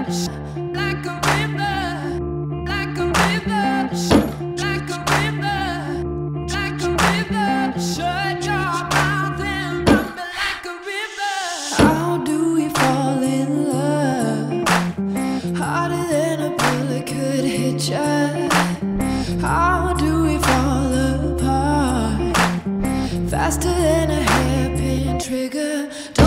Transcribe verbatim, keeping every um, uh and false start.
like a river, like a river, like a river, like a river. Shut your mouth and run me like a river. How do we fall in love? Harder than a bullet could hit ya. How do we fall apart? Faster than a hairpin trigger.